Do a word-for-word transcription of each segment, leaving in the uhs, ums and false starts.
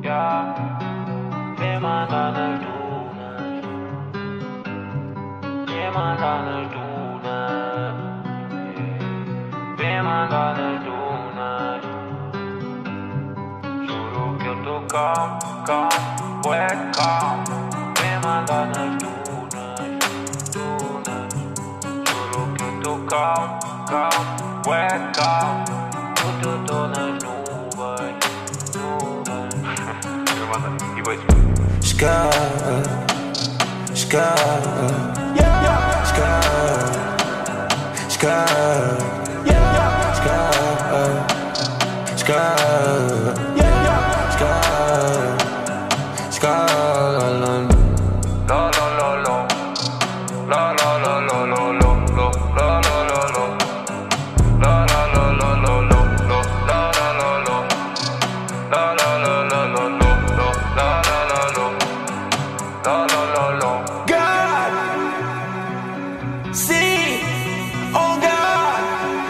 Yeah, me manda nas dunas, me manda nas dunas, me manda nas dunas. Juro que eu tô calmo, calmo, ué, calmo. Me manda nas dunas, dunas. Juro que eu tô calmo, calmo, ué, calmo. Tudo tô nas nuvens, nuvens. Me manda, e vai. Sky, sky, sky, sky. Sky, sky, sky, sky. La la la la, la la la la la la la, la la la la, la la la la la la la, la la la la, la la la la la la, la la la la, la la la la. God, sim, oh God,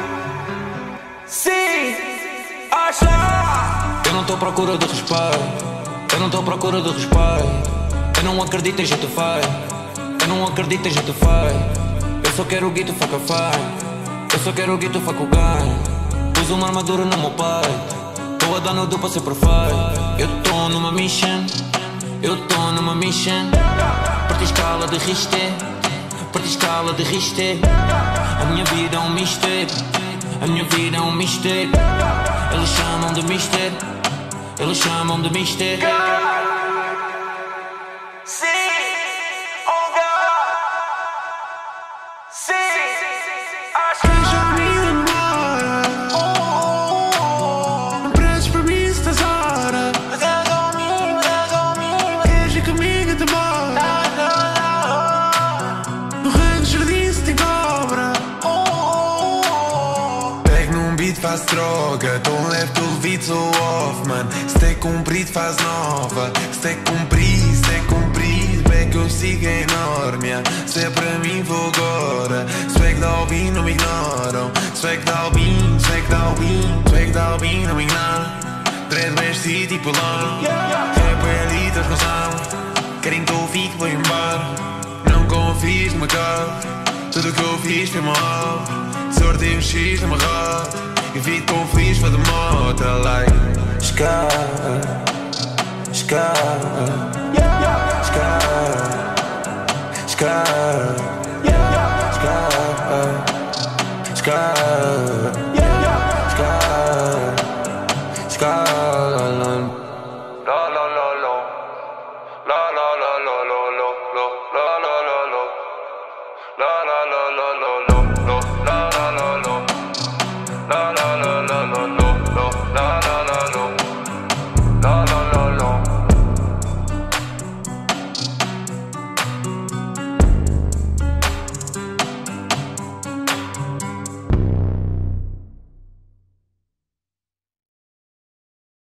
sim, achar. Eu não tô à procura de respeito, eu não tô à procura de respeito. Eu não acredito em jeito feio, eu não acredito em jeito feio. Eu só quero o guito, fuck a fine. Eu só quero o guito, fuck o ganho. Pus uma armadura no meu peito, tô a dar no duplo pra ser perfeito. Eu tô numa mission, eu tô numa mission. Parti escala de Richter, parti escala de Richter. A minha vida é um mistério, a minha vida é um mistério. Eles chamam de mistério, eles chamam de mistério. Sim, oh God, sim, deixa-me embora. Oh, oh, oh. Não prestes para mim se estás hora. Dá comigo, dá comigo. Queres ir comigo até embora? No rei do jardim se tem cobra. Oh, oh, oh. Pego num beat, faço droga. Tô leve pelo beat, sou off, man. Se tem comprido, faz nova. Se tem comprido, se tem comprido. É que eu sigo é enorme, yeah. Se é para mim vou agora. Swag da Albin não me ignoram. Swag da Albin, swag da Albin, swag da Albin não me ignoram. Dread West City por lá. Rap é ali, tens razão. Querem que eu fique, vou embora. Não confies no meu carro. Tudo o que eu fiz foi mal. Sorte e um X na marra. Evito conflitos, foi de moto, like Sky, Sky, Sky, Sky, Sky, Sky, Sky, Sky. La la la la, la la la la la la la, la la la la, la la.